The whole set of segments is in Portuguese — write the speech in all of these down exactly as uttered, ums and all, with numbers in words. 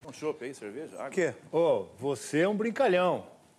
Um chopp aí, cerveja? Água. O quê? Ô, oh, você é um brincalhão.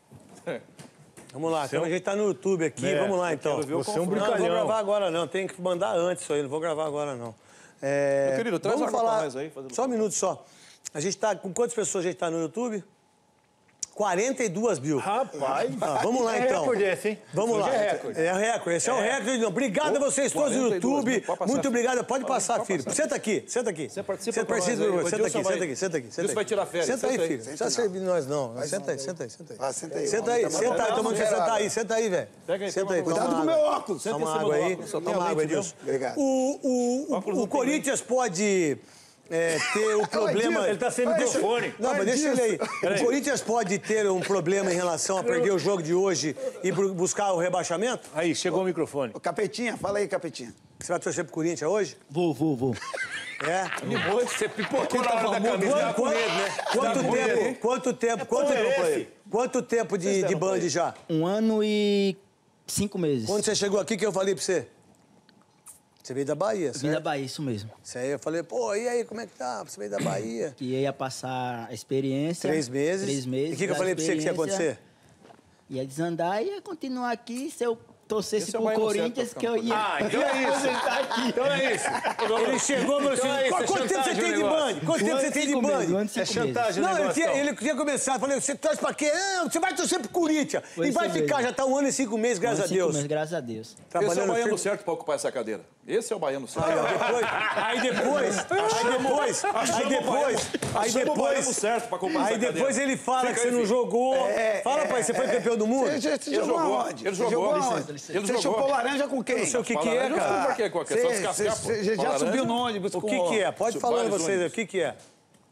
Vamos lá, então a gente tá no YouTube aqui, É, vamos lá então. Você é um Não, brincalhão. não vou gravar agora não, tem que mandar antes isso aí, não vou gravar agora não. É... Meu querido, traz vamos água pra falar... nós aí, fazendo- Só um minuto só. A gente tá, com quantas pessoas a gente tá no YouTube? quarenta e duas mil. Rapaz, Ah, vamos lá é então. recorde esse, hein? Vamos lá. Hoje é recorde. É recorde, esse é, o recorde. Obrigado a vocês todos no quarenta e duas, YouTube. pode passar. Muito obrigado. Pode Pode- passar, pode filho. passar. Senta aqui, senta aqui. Você participa Você pra participa, nós aí. do- O Senta Edilson aqui, vai- senta aqui, senta aqui. Senta Edilson aí. vai tirar férias, Senta aí, senta aí. filho. Não precisa servir nós, não. Senta aí, senta aí, senta aí. Ah, senta aí. Senta aí, senta aí. Tomando você sentar aí, senta aí, velho. Pega aí, Senta pega aí. uma- Cuidado toma com o água. meu óculos. Senta Toma em cima água do aí. óculos, só tem Toma a água, lente Edilson. Obrigado. O, o, o, Óculos o não tem Corinthians pode é, ter o problema... Ele tá sem microfone. Não, mas deixa ele aí. O Corinthians pode ter um problema em relação a perder o jogo de hoje e bu- buscar o rebaixamento? Aí, chegou o microfone. Ô, Capetinha, fala aí, Capetinha. Você vai torcer pro Corinthians hoje? Vou, vou, vou. É? Animou, você pipocou na hora da camisa. Quanto, Tá com medo, né? quanto Tá com tempo? medo. Quanto tempo? Quanto, deram pra ele? quanto tempo de, de Band já? Um ano e cinco meses. Quando você chegou aqui, que eu falei pra você? Você veio da Bahia, Vim da certo? Bahia, isso mesmo. Isso aí eu falei, pô, e aí, como é que tá? Você veio da Bahia? Que ia passar a experiência. Três meses. Três meses. E o que, que eu da falei pra você que ia experiência. acontecer? Ia desandar e ia continuar aqui. Se eu torcesse Esse é o pro Baiano Corinthians, certo pra que eu ficar no ia Ah, então é isso. aposentar aqui. Então é isso. Ele chegou e falou assim, Então é isso, é quanto tempo você chantagem tem o de negócio. Band? Quanto tempo Um você ano e tem de cinco meses, um Band? ano e É cinco meses. chantagem o Não, ele negócio. tinha, então. ele tinha começado, eu falei, você torce pra quê? Não, você vai torcer pro Corinthians. Foi E vai isso ficar, mesmo. já tá um ano e cinco meses, Um graças ano a e cinco Deus. meses, graças a Deus. Esse é o Trabalhando baiano firme. certo pra ocupar essa cadeira. Esse é o baiano certo. Aí, ó, depois, aí depois, aí depois, aí depois, aí Achamos o baiano depois, certo pra ocupar aí essa depois cadeira. ele fala Fica que você aí, não filho. jogou. É, Fala, é, pai, você foi é, campeão do mundo? Você, você, você Ele jogou jogou, aonde? ele Você jogou. jogou Ele aonde? jogou. Você chupou laranja com quem? Eu não sei o que que é, Laranja, cara. pra quê? Qual que é? Só descascar, pô. Você já Laranja. subiu no ônibus O com... que que é? Pode Isso, falar vários vocês aí, o ônibus. que que é?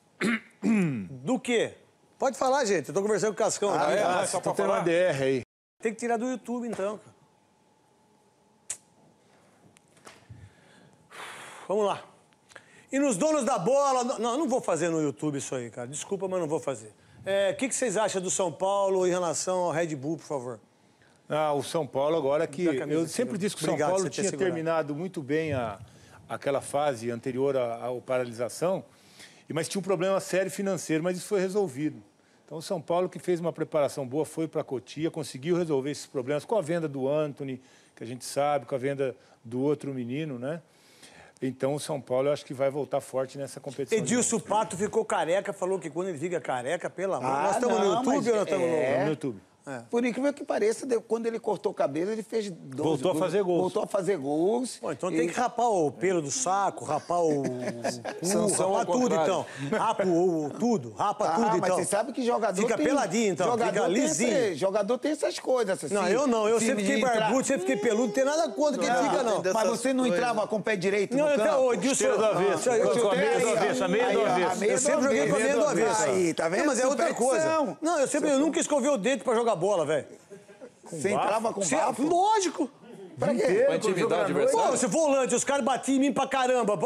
Do quê? Pode falar, gente, eu tô conversando com o Cascão. Ah, aqui. é? Ah, Ah, só você pra tá tendo uma falar. D R aí. Tem que tirar do YouTube, então, cara. Vamos lá. E nos donos da bola... Não, não vou fazer no YouTube isso aí, cara. Desculpa, mas não vou fazer. É, o que, que vocês acham do São Paulo em relação ao Red Bull, por favor? Ah, o São Paulo agora que... Dá a camisa Eu aqui, sempre meu. disse que o São Obrigado Paulo por você ter tinha segurado. terminado muito bem a, aquela fase anterior à, à paralisação, e- mas tinha um problema sério financeiro, mas isso foi resolvido. Então o São Paulo, que fez uma preparação boa, foi para a Cotia, conseguiu resolver esses problemas com a venda do Antony, que a gente sabe, com a venda do outro menino, né? Então o São Paulo eu acho que vai voltar forte nessa competição. de Edilson novo. Pato ficou careca, falou que quando ele fica careca, pelo amor... Ah, nós estamos no não, YouTube mas ou nós estamos é. no... No YouTube. Por incrível que pareça, de- quando ele cortou o cabelo, ele fez doze Voltou a fazer gols. Voltou a fazer gols. Pô, então E- tem que rapar o pelo do saco, rapar o, o cu, Sansão ao rapar tudo, contrário. então. Rapa o, o- tudo, rapa Ah, tudo, mas então. você sabe que jogador Fica tem... peladinho, então, Jogador fica tem lisinho. esse- jogador tem essas coisas. Assim, Não, eu não, eu time sempre fiquei de entrar- barbudo, sempre fiquei peludo, não tem nada contra quem fica, não. Mas você não entrava com o pé direito Não, no eu campo? até, ô, Edilson... Esteira do avesso. Ah, eu- Com a meia do avesso, a meia do Aí, ó, avesso. a meia Eu do sempre joguei com a meia do avesso. Aí, tá vendo? Não, mas é outra coisa. Superstição. Não, eu sempre, eu nunca escovei o dente pra jogar bola, velho. Você entrava com Você- bafo? Lógico. Pra quê? Pra intimidar o Pô, adversário. você volante, os caras batiam em mim pra caramba.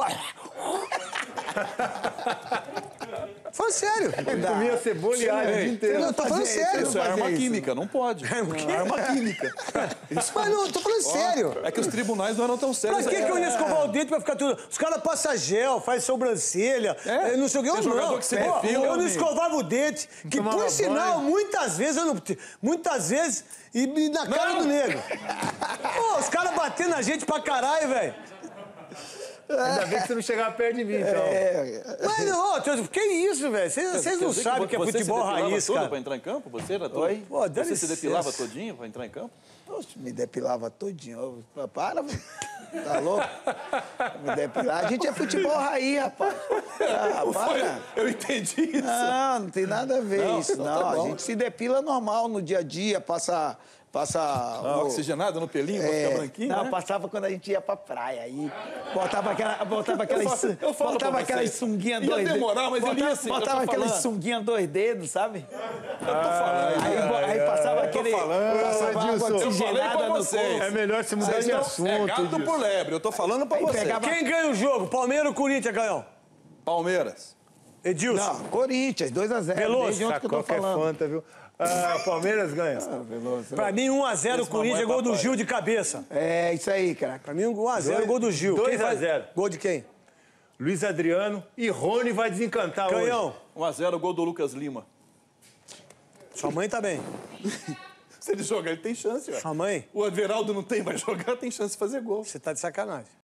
Falando sério. Comia cebola e alho o dia inteiro. Não, eu tô falando fazer- sério. Isso é fazer arma isso. química, não pode. É o quê? Não, arma química. Mas não, eu tô falando sério. É que os tribunais não eram tão Pra sérios. que, que eu ia escovar o dente pra ficar tudo... Os caras passam gel, faz sobrancelha, É? eh, não sei o que. Eu Tem não. jogador que se Pô, depila, eu não amigo. escovava o dente. Que, tomava por sinal, banho. muitas vezes eu não... Muitas vezes... E, e na cara Não. do nego. Pô, os caras batendo na gente pra caralho, velho. Ainda bem que você não chegava perto de mim, então. Mas não, ó, que isso, velho? Vocês vocês não Quer dizer sabem o que é você se futebol depilava raiz, todo cara. pra entrar em campo? Você era todo... Oi? Pô, dá Você se licença. depilava todinho pra entrar em campo? Oxe, me depilava todinho. Eu- Para, velho. Tá louco? Me depilar. A gente é futebol raiz, rapaz. Ah, para. Eu entendi isso. Não, não tem nada a ver Não, isso, então não. tá A bom. gente se depila normal no dia a dia, passa... passa Ah, o- oxigenada no pelinho pra ficar branquinho, não, né? passava quando a gente ia pra praia. Aí botava aquela. Botava aquelas, Eu falo- eu falo botava pra aquelas vocês. sunguinhas Ia dois dedos. demorar, mas ele botava, ia assim, eu tô Botava aquelas falando. sunguinhas dois dedos, sabe? Eu tô falando. Aí, bo- aí passava aquele. falando, passava água Edilson. Eu falei oxigenada pra no vocês. corpo. É melhor você mudar Vocês de não- assunto. É gato Edilson. por lebre, eu tô falando pra Aí você. pegava- Quem ganha o jogo? Palmeiras ou Corinthians, Canhão? Palmeiras. Edilson. Não, Corinthians, dois a zero. Veloso, Desde ontem que eu tô Sacou que é falando. fanta, viu? Ah, Palmeiras ganha. Pra mim, um a zero Esse Corinthians, mamãe gol do papai. Gil de cabeça. É isso aí, caraca. Pra mim, um a zero Dois- gol do Gil. dois Quem a faz- zero. Gol de quem? Luiz Adriano e Rony vai desencantar Canhão. hoje. um a zero, gol do Lucas Lima. Sua mãe tá bem. Se ele jogar, ele tem chance, ué. Sua mãe? O Everaldo não tem, vai jogar, tem chance de fazer gol. Você tá de sacanagem.